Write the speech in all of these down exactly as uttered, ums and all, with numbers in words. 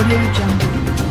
Audio Jungle.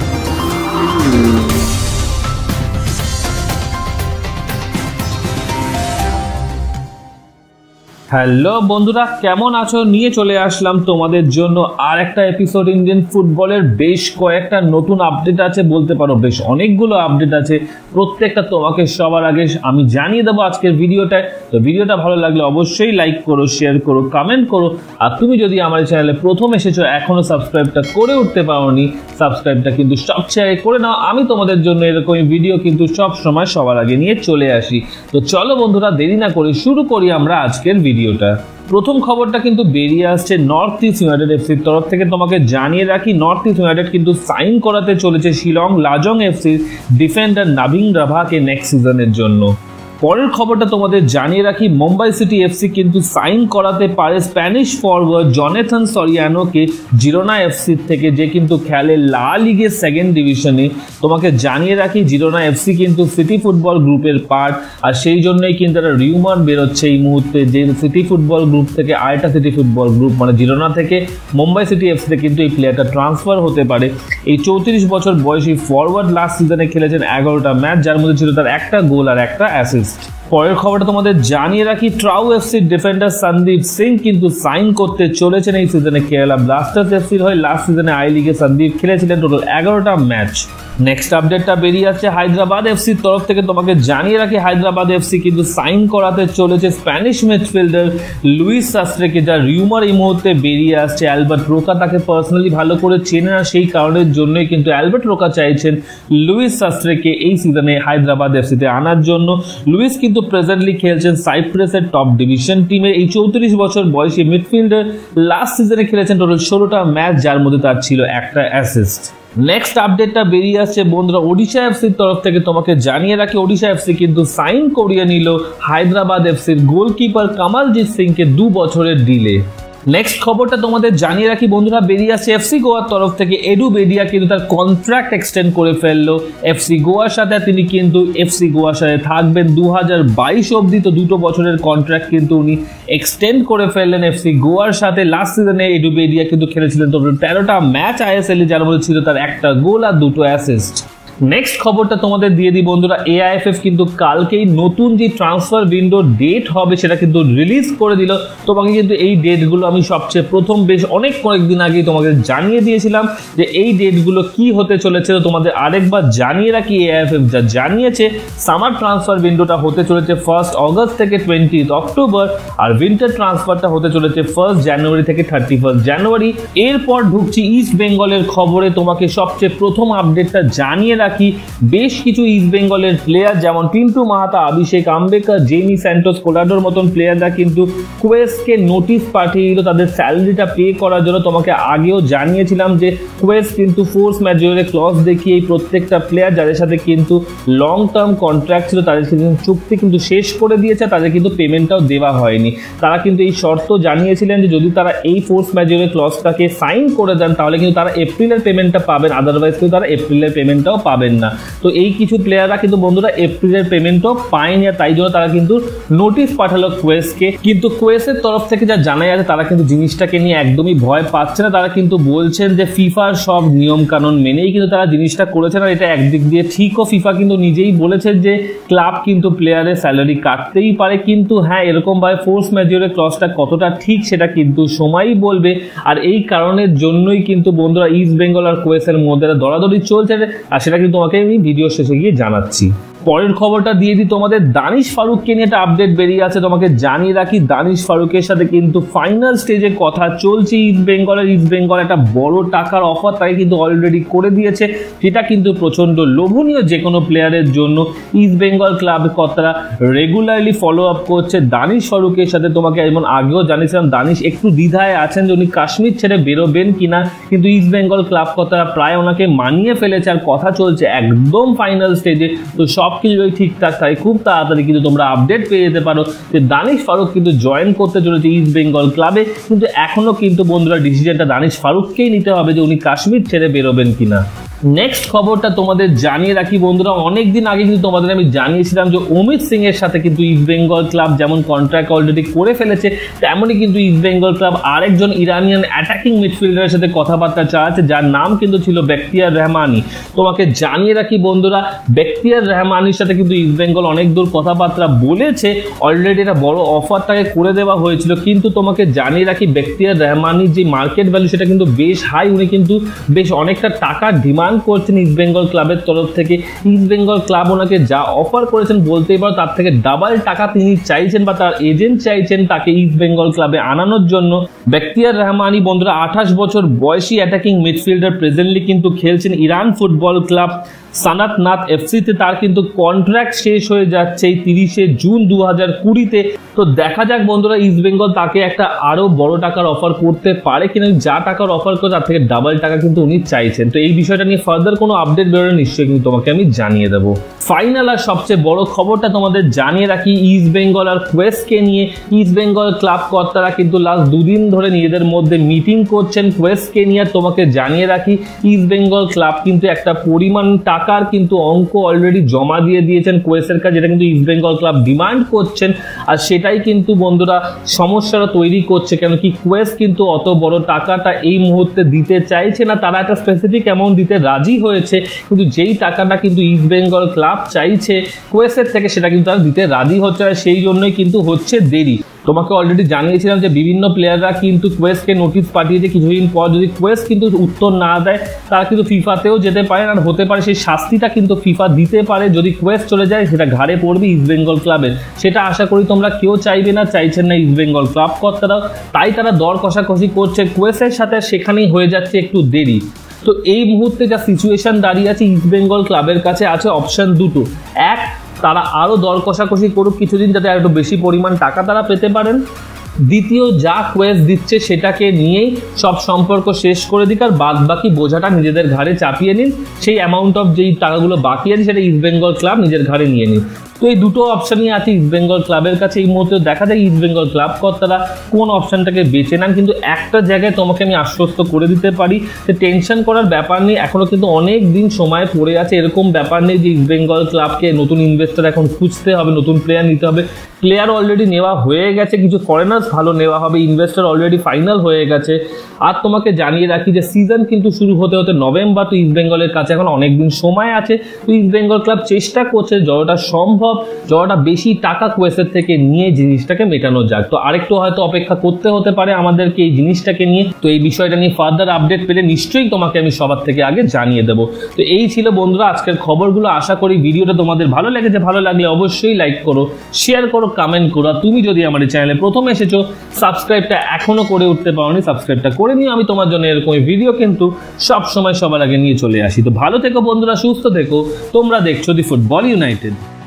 Hello বন্ধুরা, কেমন আছো? নিয়ে চলে আসলাম তোমাদের জন্য আর একটা এপিসোড। ইন্ডিয়ান ফুটবলের বেশ কয়েকটা নতুন আপডেট আছে, বলতে পারো বেশ অনেকগুলো আপডেট আছে। প্রত্যেকটা তোমাকে সবার আগে আমি জানিয়ে দেবো আজকের ভিডিওটায়। তো ভিডিওটা ভালো লাগলে অবশ্যই লাইক করো, শেয়ার করো, কমেন্ট করো। আর তুমি যদি আমার চ্যানেলে প্রথম এসেছো, এখনো সাবস্ক্রাইবটা করে উঠতে পারোনি, সাবস্ক্রাইবটা কিন্তু সবচেয়ে আগে করে নাও। আমি তোমাদের জন্য এরকমই ভিডিও কিন্তু সব সময় সবার আগে নিয়ে চলে আসি। তো চলো বন্ধুরা, দেরি না করে শুরু করি আমরা আজকের ভিডিও। প্রথম খবরটা কিন্তু বেরিয়ে আসছে নর্থ ইস্ট ইউনাইটেড এফসির তরফ থেকে। তোমাকে জানিয়ে রাখি, নর্থ ইস্ট ইউনাইটেড কিন্তু সাইন করাতে চলেছে শিলং লাজং এফসির ডিফেন্ডার নাভিং রাভাকে নেক্সট সিজনের জন্য। পরের খবরটা তোমাদের জানিয়ে রাখি, মুম্বাই সিটি এফসি কিন্তু সাইন করাতে পারে স্প্যানিশ ফরওয়ার্ড জনেথান সরিয়ানোকে জিরোনা এফসি থেকে, যে কিন্তু খেলে লা লিগের সেকেন্ড ডিভিশনে। তোমাকে জানিয়ে রাখি, জিরোনা এফসি কিন্তু সিটি ফুটবল গ্রুপের পার্ট, আর সেই জন্যই কিন্তু একটা রিউমার বেরোচ্ছে এই মুহূর্তে যে সিটি ফুটবল গ্রুপ থেকে আরেকটা সিটি ফুটবল গ্রুপ মানে জিরোনা থেকে মুম্বাই সিটি এফসিতে কিন্তু এই প্লেয়ারটা ট্রান্সফার হতে পারে। এই চৌত্রিশ বছর বয়সী ফরওয়ার্ড লাস্ট সিজনে খেলেছেন এগারোটা ম্যাচ, যার মধ্যে ছিল তার একটা গোল আর একটা অ্যাসিস্ট। পরের খবরটা তোমাদের জানিয়ে রাখি, ট্রাউ এফসির ডিফেন্ডার সন্দীপ সিং কিন্তু সাইন করতে চলেছেন এই সিজনে। কেরালা ব্লাস্টার্স এফসির হয়ে লাস্ট সিজনে আই লিগে সন্দীপ খেলেছিলেন টোটাল এগারোটা ম্যাচ। নেক্সট আপডেটটা বেরিয়ে আসছে হায়দ্রাবাদ এফসির তরফ থেকে। তোমাকে জানিয়ে রাখি, হায়দ্রাবাদ এফসি কিন্তু সাইন করাতে চলেছে স্প্যানিশ মিডফিল্ডার লুইস সাস্ত্রেকে, যার রিউমার এই মুহূর্তে বেরিয়ে আসছে। অ্যালবার্ট রোকা তাকে পার্সোনালি ভালো করে চেনে না, সেই কারণের জন্যই কিন্তু অ্যালবার্ট রোকা চাইছেন লুইস সাস্ত্রেকে এই সিজনে হায়দ্রাবাদ এফসিতে আনার জন্য। লুইস কিন্তু প্রেজেন্টলি খেলছেন সাইপ্রাসের টপ ডিভিশন টিমে। এই চৌত্রিশ বছর বয়সী মিডফিল্ডার লাস্ট সিজনে খেলেছেন টোটাল ষোলোটা ম্যাচ, যার মধ্যে তার ছিল একটা অ্যাসিস্ট। নেক্সট আপডেটটা বেরিয়ে আসছে বন্ধুরা ওডিশা এফসির তরফ থেকে। তোমাকে জানিয়ে রাখি, ওডিশা এফসি কিন্তু সাইন করিয়ে নিল হায়দ্রাবাদ এফসির গোলকিপার কামালজিৎ সিংকে দু বছরের ডিলে। নেক্সট খবরটা তোমাদের জানিয়ে রাখি বন্ধুরা, বেরিয়ে আসছে এফসি গোয়ার তরফ থেকে। এডু বেডিয়া কিন্তু তার কন্ট্রাক্ট এক্সটেন্ড করে ফেললো এফসি গোয়ার সাথে। তিনি কিন্তু এফসি গোয়ার সাথে থাকবেন দু হাজার বাইশ অব্দি। তো দুটো বছরের কন্ট্রাক্ট কিন্তু উনি এক্সটেন্ড করে ফেললেন এফসি গোয়ার সাথে। লাস্ট সিজনে এডু বেডিয়া কিন্তু খেলেছিলেন টোটাল তেরোটা ম্যাচ আইএসএল, যার মধ্যে ছিল তার একটা গোল আর দুটো অ্যাসিস্ট। নেক্সট খবরটা তোমাদের দিয়ে দিই বন্ধুরা, এআইএফএফ কিন্তু কালকেই নতুন যে ট্রান্সফার উইন্ডো ডেট হবে সেটা কিন্তু রিলিজ করে দিল। তোমাকে কিন্তু এই ডেটগুলো আমি সবচেয়ে প্রথম বেশ অনেক কয়েকদিন আগেই তোমাকে জানিয়ে দিয়েছিলাম যে এই ডেটগুলো কি হতে চলেছে। তো তোমাদের আরেকবার জানিয়ে রাখি, এআইএফএফ যা জানিয়েছে, সামার ট্রান্সফার উইন্ডোটা হতে চলেছে ফার্স্ট অগস্ট থেকে টোয়েন্টিথ অক্টোবর, আর উইন্টার ট্রান্সফারটা হতে চলেছে ফার্স্ট জানুয়ারি থেকে থার্টি ফার্স্ট জানুয়ারি। এরপর ঢুকছি ইস্ট বেঙ্গলের খবরে। তোমাকে সবচেয়ে প্রথম আপডেটটা জানিয়ে রাখি, বেশ কিছু ইস্ট বেঙ্গলের প্লেয়ার যেমন পিন্টু মাহাতা, অভিষেক আম্বেকার, জেমি স্যান্টোস, কোলাডোর মতন প্লেয়াররা কিন্তু কুয়েসকে নোটিশ পাঠিয়ে দিল তাদের স্যালারিটা পে করার জন্য। তোমাকে আগেও জানিয়েছিলাম যে কুয়েস কিন্তু ফোর্স ম্যাজরে ক্লজ দেখিয়ে এই প্রত্যেকটা প্লেয়ার যাদের সাথে কিন্তু লং টার্ম কন্ট্রাক্ট ছিল তাদের সাথে চুক্তি কিন্তু শেষ করে দিয়েছে, তাদের কিন্তু পেমেন্টটাও দেওয়া হয়নি। তারা কিন্তু এই শর্ত জানিয়েছিলেন যে যদি তারা এই ফোর্স ম্যাজরে ক্লজটাকে সাইন করে দেন তাহলে কিন্তু তারা এপ্রিলের পেমেন্টটা পাবেন, আদারওয়াইজ কিন্তু তারা এপ্রিলের পেমেন্টটাও পাবেন না। তো এই কিছু প্লেয়াররা কিন্তু বন্ধুরা এপ্রিলের পেমেন্টও পায়নি, আর তাই জন্য তারা কিন্তু নোটিশ পাঠালো কুয়েসকে। কিন্তু কুয়েসের তরফ থেকে যা জানা যাচ্ছে তারা কিন্তু জিনিসটাকে নিয়ে একদমই ভয় পাচ্ছে না। তারা কিন্তু বলছেন যে ফিফার সব নিয়ম কানুন মেনেই কিন্তু তারা জিনিসটা করেছেন, আর এটা একদিক দিয়ে ঠিকও। ফিফা কিন্তু নিজেই বলেছেন যে ক্লাব কিন্তু প্লেয়ারের স্যালারি কাটতেই পারে, কিন্তু হ্যাঁ এরকমভাবে ফোর্স ম্যাজরে ক্লজটা কতটা ঠিক সেটা কিন্তু সময়ই বলবে। আর এই কারণের জন্যই কিন্তু বন্ধুরা ইস্ট বেঙ্গল আর কুয়েসের মধ্যে দরাদরি চলছে, আর সেটা কিন্তু তোমাকে আমি ভিডিও শেষে গিয়ে জানাচ্ছি। পরের খবরটা দিয়ে দিই তোমাদের, দানিশ ফারুককে নিয়ে একটা আপডেট বেরিয়ে আছে। তোমাকে জানিয়ে রাখি, দানিশ ফারুকের সাথে কিন্তু ফাইনাল স্টেজে কথা চলছে ইস্ট বেঙ্গলের। ইস্ট বেঙ্গল একটা বড় টাকার অফার তাকে কিন্তু অলরেডি করে দিয়েছে, যেটা কিন্তু প্রচণ্ড লোভনীয় যে কোনো প্লেয়ারের জন্য। ইস্ট বেঙ্গল ক্লাব কর্তারা রেগুলারলি ফলো আপ করছে দানিশ ফারুকের সাথে। তোমাকে যেমন আগেও জানিয়েছিলাম দানিশ একটু দ্বিধায় আছেন যে উনি কাশ্মীর ছেড়ে বেরোবেন কিনা, কিন্তু ইস্ট বেঙ্গল ক্লাব কর্তারা প্রায় ওনাকে মানিয়ে ফেলেছে, আর কথা চলছে একদম ফাইনাল স্টেজে। তো সব কিছু যদি ঠিকঠাক থাকে খুব তাড়াতাড়ি কিন্তু তোমরা আপডেট পেয়ে যেতে পারো যে দানিশ ফারুক কিন্তু জয়েন করতে চলেছে ইস্ট বেঙ্গল ক্লাবে। কিন্তু এখনো কিন্তু বন্ধুরা ডিসিশনটা দানিশ ফারুককেই নিতে হবে যে উনি কাশ্মীর ছেড়ে বেরোবেন কিনা। নেক্সট খবরটা তোমাদের জানিয়ে রাখি বন্ধুরা, অনেকদিন আগে কিন্তু তোমাদের আমি জানিয়েছিলাম যে অমিত সিং এর সাথে কিন্তু ইস্ট বেঙ্গল ক্লাব যেমন কন্ট্রাক্ট অলরেডি করে ফেলেছে, তেমনই কিন্তু ইস্ট বেঙ্গল ক্লাব আরেকজন ইরানিয়ান অ্যাটাকিং মিডফিল্ডারের সাথে কথাবার্তা চালাচ্ছে, যার নাম কিন্তু ছিল বেখতিয়ার রহমানি। তোমাকে জানিয়ে রাখি বন্ধুরা, বেখতিয়ার রহমানির সাথে কিন্তু ইস্ট বেঙ্গল অনেক দূর কথাবার্তা বলেছে, অলরেডি একটা বড় অফার তাকে করে দেওয়া হয়েছিল। কিন্তু তোমাকে জানিয়ে রাখি বেখতিয়ার রহমানির যে মার্কেট ভ্যালু সেটা কিন্তু বেশ হাই, উনি কিন্তু বেশ অনেকটা টাকার ডিমান্ড করছেন ইস্ট বেঙ্গল ক্লাবের তরফ থেকে। ইস্ট বেঙ্গল ক্লাব ওনাকে যা অফার করেছেন বলতেই পারো তার থেকে ডাবল টাকা তিনি চাইছেন বা তার এজেন্ট চাইছেন তাকে ইস্ট বেঙ্গল ক্লাবে আনানোর জন্য। বেখতিয়ার রহমানি বন্ধুরা আঠাশ বছর বয়সী অ্যাটাকিং মিডফিল্ডার, প্রেজেন্টলি কিন্তু খেলছেন Iran football club Sanat Naft এফসিতে। তার কিন্তু কন্ট্রাক্ট শেষ হয়ে যাচ্ছে এই তিরিশে জুন দু হাজার কুড়িতে। তো দেখা যাক বন্ধুরা ইস্ট বেঙ্গল তাকে একটা আরো বড় টাকার অফার করতে পারে কিনা, যা টাকার অফার করে তার থেকে ডাবল টাকা কিন্তু উনি চাইছেন। তো এই বিষয়টা নিয়ে ফার্দার কোনো আপডেট বেরোলে নিশ্চয়ই কিন্তু তোমাকে আমি জানিয়ে দেবো। ফাইনাল আর সবচেয়ে বড় খবরটা তোমাদের জানিয়ে রাখি ইস্ট বেঙ্গল আর কোয়েসকে নিয়ে। ইস্ট বেঙ্গল ক্লাব কর্তারা কিন্তু লাস্ট দুদিন ধরে নিজেদের মধ্যে মিটিং করছেন কোয়েসকে নিয়ে। তোমাকে জানিয়ে রাখি ইস্ট বেঙ্গল ক্লাব কিন্তু একটা পরিমাণ টাকার কিন্তু অঙ্ক অলরেডি জমা দিয়ে দিয়েছেন কোয়েসের কাছে, যেটা কিন্তু ইস্ট বেঙ্গল ক্লাব ডিমান্ড করছেন। আর সেটাই কিন্তু বন্ধুরা সমস্যাটা তৈরি করছে, কেন কি কোয়েস কিন্তু অত বড় টাকাটা এই মুহূর্তে দিতে চাইছে না। তারা একটা স্পেসিফিক অ্যামাউন্ট দিতে রাজি হয়েছে, কিন্তু যেই টাকাটা কিন্তু ইস্ট বেঙ্গল ক্লাব চাইছে কোয়েসের থেকে সেটা কিন্তু তারা দিতে রাজি হচ্ছে, আর সেই জন্যই কিন্তু হচ্ছে দেরি। তোমাকে অলরেডি জানিয়েছিলাম যে বিভিন্ন প্লেয়াররা কিন্তু কোয়েসকে নোটিশ পাঠিয়েছে, কিছুদিন পর যদি কোয়েস কিন্তু উত্তর না দেয় তারা কিন্তু ফিফাতেও যেতে পারে, আর হতে পারে সেই শাস্তিটা কিন্তু ফিফা দিতে পারে যদি কোয়েস চলে যায়, সেটা ঘাড়ে পড়বে ইস্ট বেঙ্গল ক্লাবের। সেটা আশা করি তোমরা কেউ চাইবে না, চাইছেন না ইস্ট বেঙ্গল ক্লাব কর্তারাও, তাই তারা দর কষাকষি করছে কোয়েসের সাথে, সেখানেই হয়ে যাচ্ছে একটু দেরি। তো এই মুহূর্তে যা সিচুয়েশন দাঁড়িয়ে আছে ইস্ট বেঙ্গল ক্লাবের কাছে আছে অপশন দুটো। এক, তারা আরও দর কষাকষি করুক কিছুদিন যাতে আর একটু বেশি পরিমাণ টাকা তারা পেতে পারেন। দ্বিতীয়, যা কোয়েস দিচ্ছে সেটাকে নিয়েই সব সম্পর্ক শেষ করে দিক, আর বাদ বাকি বোঝাটা নিজেদের ঘাড়ে চাপিয়ে নিন। সেই অ্যামাউন্ট অফ যেই টাকাগুলো বাকি আছে সেটা ইস্ট বেঙ্গল ক্লাব নিজের ঘাড়ে নিয়ে নিন। তো এই দুটো অপশানই আছে ইস্ট বেঙ্গল ক্লাবের কাছে এই মুহূর্তে। দেখা যায় ইস্ট বেঙ্গল ক্লাব কর্তারা কোন অপশানটাকে বেছে নেন। কিন্তু একটা জায়গায় তোমাকে আমি আশ্বস্ত করে দিতে পারি যে টেনশন করার ব্যাপার নেই, এখনও কিন্তু অনেক দিন সময় পড়ে আছে। এরকম ব্যাপার নেই যে ইস্ট বেঙ্গল ক্লাবকে নতুন ইনভেস্টর এখন খুঁজতে হবে, নতুন প্লেয়ার নিতে হবে। প্লেয়ার অলরেডি নেওয়া হয়ে গেছে, কিছু ফরেনার্স ভালো নেওয়া হবে, ইনভেস্টর অলরেডি ফাইনাল হয়ে গেছে। আর তোমাকে জানিয়ে রাখি যে সিজন কিন্তু শুরু হতে হতে নভেম্বর, তো ইস্ট বেঙ্গলের কাছে এখন অনেক দিন সময় আছে। তো ইস্ট বেঙ্গল ক্লাব চেষ্টা করছে যতটা সম্ভব যতটা বেশি টাকা কোয়েসের থেকে নিয়ে জিনিসটাকে মেটানো যাক। তো আরেকটু হয়তো অপেক্ষা করতে হতে পারে আমাদেরকে এই জিনিসটাকে নিয়ে। তো এই বিষয়টা নিয়ে ফার্দার আপডেট পেলে নিশ্চয়ই তোমাকে আমি সবার থেকে আগে জানিয়ে দেবো। তো এই ছিল বন্ধুরা আজকের খবরগুলো। আশা করি ভিডিওটা তোমাদের ভালো লেগেছে। ভালো লাগলে অবশ্যই লাইক করো, শেয়ার করো, কমেন্ট করো। আর তুমি যদি আমার চ্যানেলে প্রথম এসেছো, সাবস্ক্রাইবটা এখনো করে উঠতে পারোনি, সাবস্ক্রাইবটা করে নিও। আমি তোমার জন্য এরকম ভিডিও কিন্তু সব সময় সবার আগে নিয়ে চলে আসি। তো ভালো থেকো বন্ধুরা, সুস্থ থেকো। তোমরা দেখছো দি ফুটবল ইউনাইটেড।